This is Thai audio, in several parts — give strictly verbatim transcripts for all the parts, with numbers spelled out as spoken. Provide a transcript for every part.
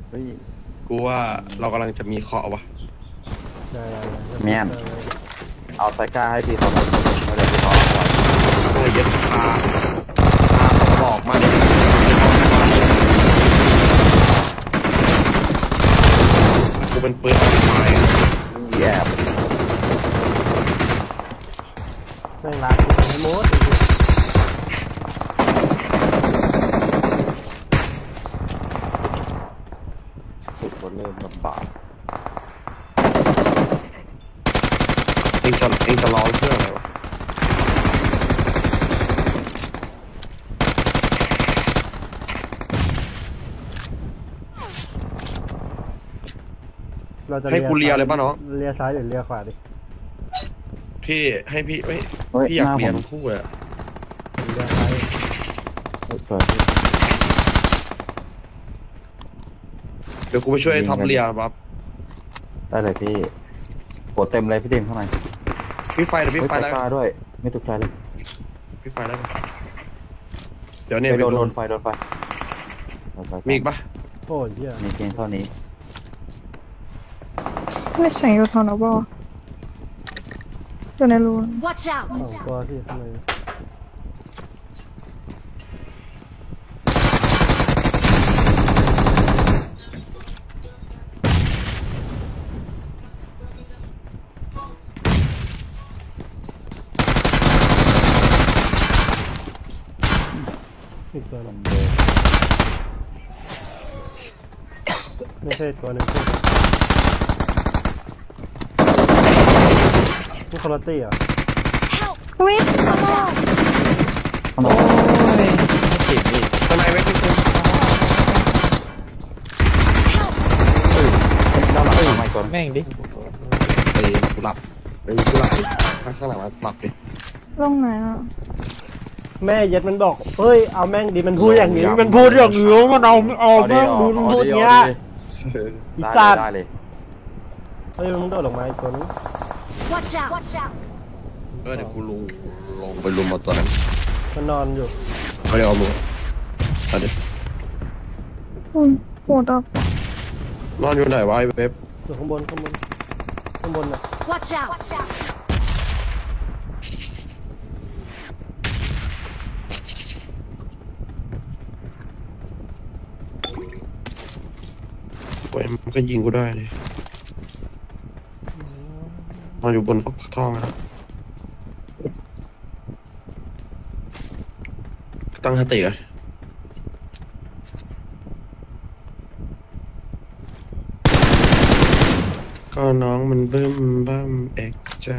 เฮ้ยกูว่าเรากำลังจะมีเคาะวะแม่นเอาไซก้าให้พี่เขาเราเดี๋ยวพี่เขาเอาไว้ตัวเย็ดพาพาบอกมาเลยกูเป็นปืนออกไม้แย่ไม่รักกูไม่หมดสุดก็เริ่มลำบากเองจะเองจะร้องเพื่ออะไรวะให้กูเลียเลยป่ะน้องเลียซ้ายหรือเลียขวาดิพี่ให้พี่เฮ้ยพี่อยากเลียทั้งคู่เลยเลียซ้ายสวยเดี๋ยวกูไปช่วยท็อปเลียครับได้เลยพี่โหเต็มเลยพี่เต็มข้างในพี่ไฟเดี๋ยวพี่ไฟได้ด้วยไม่ตกใจเลยพี่ไฟได้เดี๋ยวเนี่ยไปโดนโดนไฟโดนไฟมีอีกปะโอ้ยเยอะมีเพียงเท่านี้ไม่ใช่ยูทอนอบออยู่ในรูน Watch out สองตัวที่ข้างในอีกตัวนึงไม่ใช่ตัวนึงนี่คนละตี้อ่ะวิ่งข้างนอกโอ้ยจีบดิทำไมไม่ขึ้นขึ้นเฮ้ยเราหลับทำไมก่อนแม่งดิไอ้กูหลับไอ้กูหลับข้างข้างหลังมันหลับดิลงไหนอ่ะแม่เย็ดมันบอกเฮ้ยเอาแม่งดิมันพูดอย่างนี้มันพูดอย่างนี้มันเอาเอาแม่งดูมันพูดเงี้ยอีสัตว์เฮ้ยมึงโดดลงมาอีกตัวนึงเออเดี๋ยวกูลงลงไปลุมมาตัวนั้นมันนอนอยู่เขาเดี๋ยวเอามือเอาดิอืมปวดอ่ะนอนอยู่ไหนวะไอ้เว็บอยู่ข้างบนข้างบนข้างบนน่ะโอ้ยมันก็ยิงกูได้เลยนอนอยู่บนฟักทองนะตั้งสติกันก็น้องมันบึ้มบ้ามเอกจ้า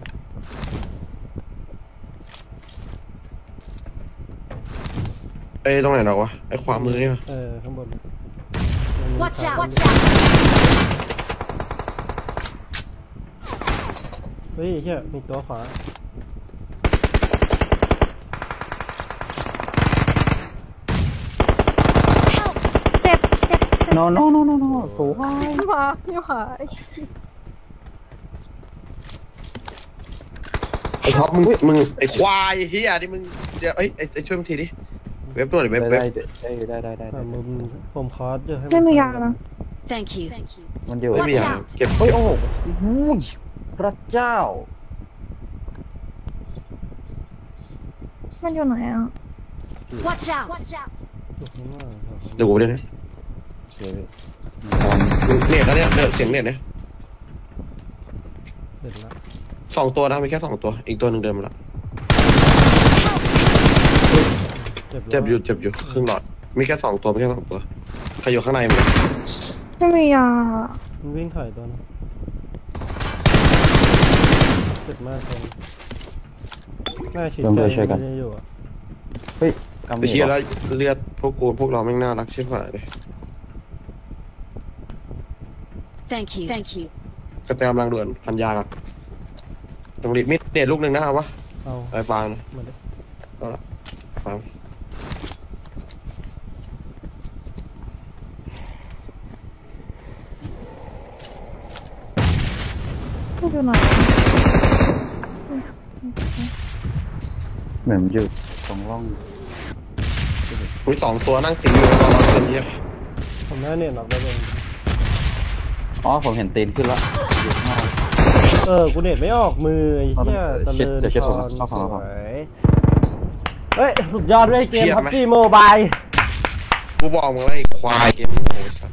ไอ้ตรงไหนหรอวะไอ้ขวามือเนี่ยเออข้างบน Watch out Watch out เฮ้ยเชี่ยมีตัวขวาเจ็บเจ็บ no no no no no สูงมาไม่หายไอ้ท็อปมึงมึงไอ้ควายเฮียดิมึงเดี๋ยวเอ้ยไอ้ช่วยมึงทีดิเว็บตัวไหนเว็บเว็บได้ได้ได้ได้ได้มึงผมคอร์สเยอะให้ไม่มียานะ Thank you มันอยู่ไม่มียาเก็บเฮ้ยโอ้โหพระเจ้ามันอยู่ไหนอ่ะ Watch out เดี๋ยวกูไปด้วยนะเน็ตแล้วเนี่ยเสียงเน็ตเนี่ยสองตัวนะมีแค่สองตัวอีกตัวหนึ่งเดินมาแล้วเจ็บอยู่เจ็บอยู่ครึ่งหลอดมีแค่สองตัวมีแค่สองตัวใครอยู่ข้างในมั้ยไม่มียามันวิ่งถอยตัวนะเจ็บมากเลยน่าฉีดใจมันจะอยู่อ่ะเฮ้ยไปเชียร์แล้วเลือดพวกกูพวกเราแม่งน่ารักชิบหายเลย Thank you Thank you กระแตกำลังด่วนพันยากันตรงนี้มิดเด็ดลูกหนึ่งนะครับวะเอาไอ้ฟางนะเอาละฟางไม่อยู่ไหนเหมือนอยู่ตรงร่องมีสองตัวนั่งสิงอยู่ตลอดเป็นเยอะผมได้เนี่ยหรอกได้เลยอ๋อผมเห็นตีนขึ้นแล้วอยู่ข้างนอกเออกูเน็ตไม่ออกมือไอ้เหี้ยตะเลินเดี๋ยวเช็ดพผมรเข้าฝั่งสเข้าฝั่งวยเฮ้ยสุดยอดเลยเกมพับจีโมบายกูบอกมึงแล้วไอ้ควายเกมมึงโง่สัส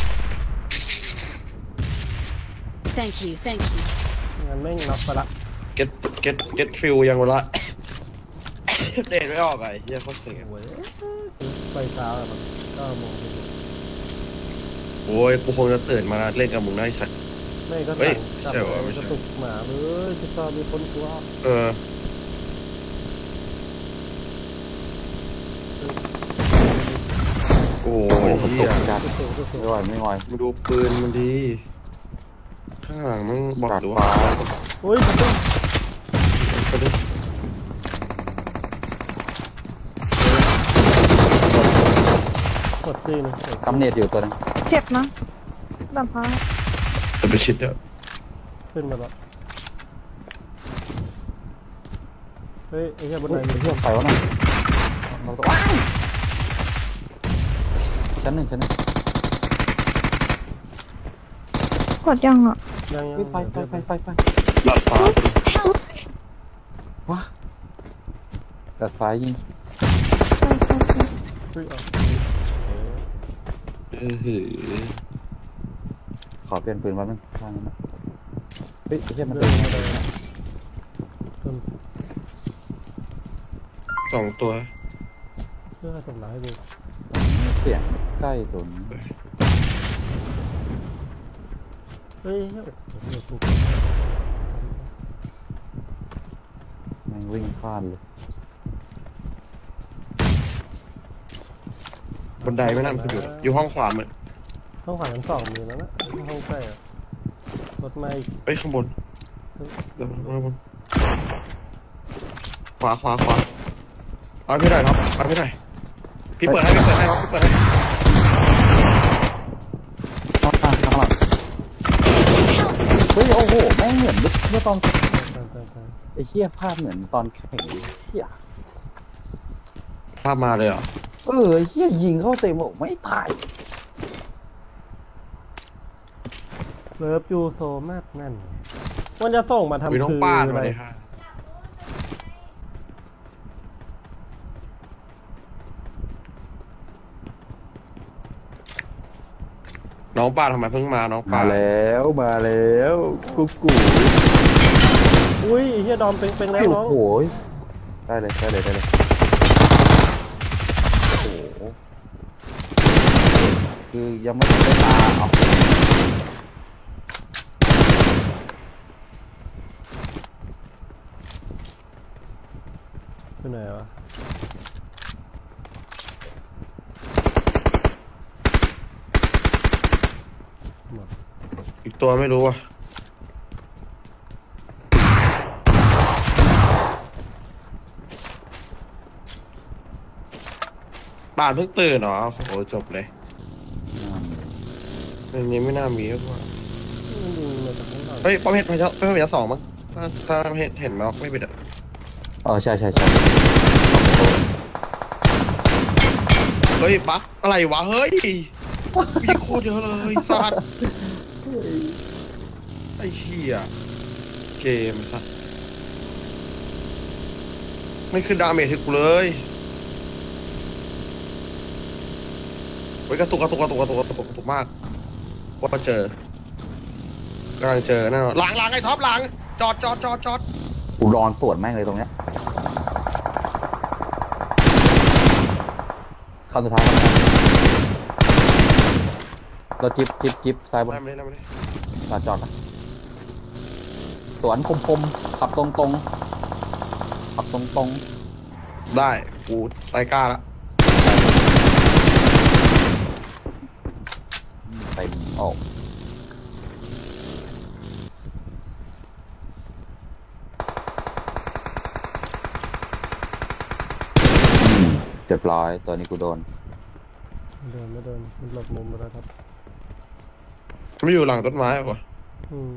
Thank you. Thank you. งั้นแม่งนับไปละ get get get feel ยังวะละ เดนไม่ออกไอ้เหี้ยโคตรเสียโอ้ยไปเช้าแบบเก้าโมงโอ้ยกูคงจะตื่นมาเล่นกับมึงได้สักไม่ก็เฮ้สั่ยงกลับใช่เหรอไม่ใช่กระตุกหมาเลยที่ตอนมีคนกลัวเออโอ้ยผมตเหี้ยกจัดกระตุกกระตุไม่กไหวไม่ไหวมาดูปืนมันดีข้างหลังมันบอกดาดดูฟ้าว่าโอ้ยกระตุกไปดิกดจีนกำเนิดอยู่ตัวนึงเจ็บนะดับพ้าจะไปชิดเด้อขึ้นมาแล้วเฮ้ยไอ้เหี้ยบนเฮ้ไหนยมีเพื่อนใครวะน่ะเราตัวว้ายชั้นหนึ่งชั้นหนึ่งกดยังอ่ะยังยังเฮ้ยไฟไฟไฟไฟไฟหลับฟ้าว้าตัดฟ้ายิงเฮ้ยเอาเออหือขอเปลี่ยนปืนแป๊บนึงข้างนั้นนะเฮ้ยไอ้เหี้ยมันเดิเดินนมาเลยเดินสองตัวเพื่อทำร้ายกูมีเสียงใกล้ตัวนี้เฮ้ยเฮ้ยเฮ้ยกูแม่งวิ่งพลาดเลยบันไดไม่น่ามันอยู่อยู่ห้องขวาเหมือนห้องขวาชั้นสองมีแล้วนะห้องใกล้อะรถไม่เอ้ยข้างบนเดี๋ยวข้างบนขวาขวาขวาเอาพี่หน่อยครับเอาพี่หน่อยพี่เปิดให้พี่เปิดให้ครับพี่เปิดให้ข้างหลังข้างหลังเฮ้ยโอ้โหแม่งเหมือนเมื่อตอนใช่ใช่ใช่ไอ้เหี้ยภาพเหมือนตอนแข่งเหี้ยภาพมาเลยเหรอเออไอ้เหี้ยยิงเข้าเต็มอกไม่ตายเลิฟยูโซมากนั่นมันจะส่งมาทำมีน้องคือป้านอะมาไรเลยค่ะน้องป้าทำไมเพิ่งมาน้องป้ามาแล้วมาแล้วกุ๊กกูอุ้ยไอ้เฮียดอมเป็นเป็นแล้วน้องโอ้โหได้เลยได้เลยได้เลยโอ้โหคือยังไม่ได้ตาเอาเป็นไหนวะอีกตัวไม่รู้ว่ะป่านเพิ่งตื่นเหรอโอ้โหจบเลยอันนี้ไม่น่ามีก็ว่ามันยิงมาจากข้างหลังเฮ้ยป้อมเห็ดพายป้อมเห็ดสองมั้งถ้าถ้าเห็ดเห็นมาไม่ปิดอ่ะเออใช่ใช่ใช่เฮ้ยบั๊กอะไรวะเฮ้ยมีโคตรเยอะเลยสัตว์ไอ้เหี้ยเกมสัตว์ไม่ขึ้นดาเมจให้กูเลยเฮ้ยกระตุกกระตุกกระตุกกระตุกกระตุกกระตุกมากว่าเจอกำลังเจอแน่นอนหลังหลังไอ้ท็อปหลังจอดจอดจอดจอดกูรอนสวนแม่งเลยตรงเนี้ยคำสุดท้ายเราจิ๊บจิ๊บจิ๊บซ้ายบนได้ไม่ได้ได้ไม่ได้จอดจอดนะสวนคมคมๆขับตรงตรงๆขับตรงตรงได้กูไซก้าละๆเต็มออกเจ็บร้อยตัวนี้กูโดนเดินไม่เดินมันหลบมุมไปแล้วครับไม่อยู่หลังต้นไม้หรออืม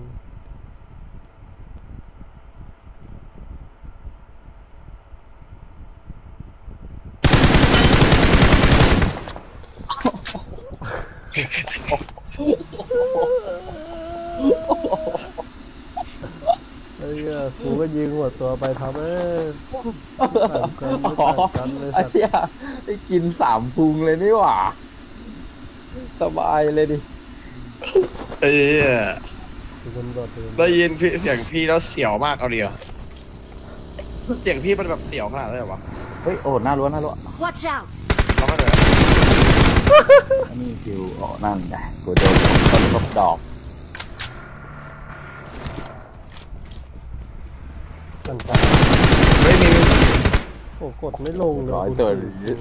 ไอ้เหี้ยกูก็ยิงหัวตัวไปทำเอ้ยต่างกันไม่อ๋อต่างกันเลยไอ้สัตว์เหี้ยได้กินสามพุงเลยนี่หว่าสบายเลยดิเอ้ยทุกคนบอกเลยได้ยินพี่เสียงพี่แล้วเสียวมากเอาเดียวเสียงพี่มันแบบเสียวขนาดนั้นเลยวะเฮ้ยโอ้หน้ารั้วหน้ารั้ว Watch out! เราก็เลยอันนี้คิวอ๋อนั่นไงกูโดนต้นทบดอกมันไปไม่มีโอ้กดไม่ลงเลยร้อยตัว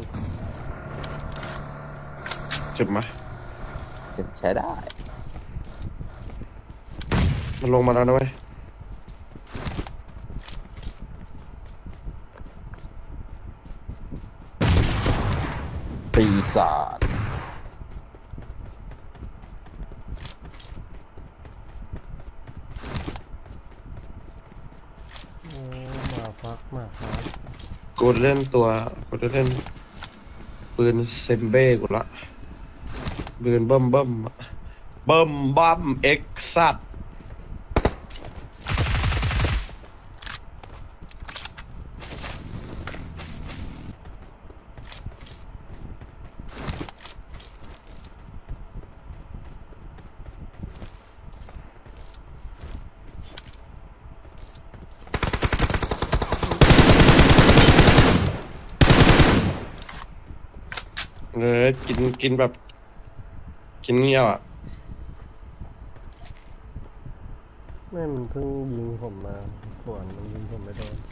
จุดมาจะใช้ได้มันลงมาแล้วนะเว้ยปีศาจโอ้มาฟักมาฟักกูเล่นตัวกูจะเล่นปืนเซมเบ้กูละปืนเบิ่มเบิ่มอะเบิ่มบัมเอ็กซัดเออกินกินแบบ กินเงี้ยวอ่ะแม่มันเพิ่งยิงผมมาส่วนมันยิงผมไม่โดน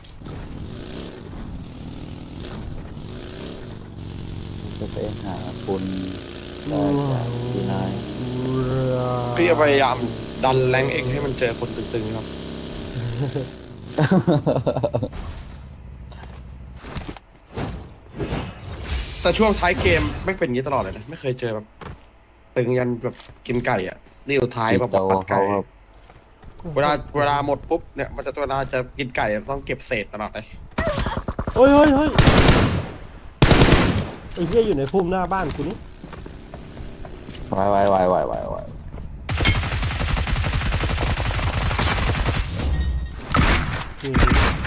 จะไปหาคุณได้จากที่ไหนพี่จะพยายามดันแรงเองให้มันเจอคนตึงๆครับ แต่ช่วงท้ายเกมไม่เป็นอย่างนี้ตลอดเลยนะ ไม่เคยเจอแบบตึงยันแบบกินไก่อ่ะนี่สุดท้ายแบบโตปัดไก่เขาแบบเวลาเวลาหมดปุ๊บเนี่ยมันจะเวลาจะกินไก่ต้องเก็บเศษตลอดเลยเฮ้ยเฮ้ยเฮ้ยไอ้เหี้ยอยู่ในพุ่มหน้าบ้านกูนี่ไวไวไวไวไวไวจริง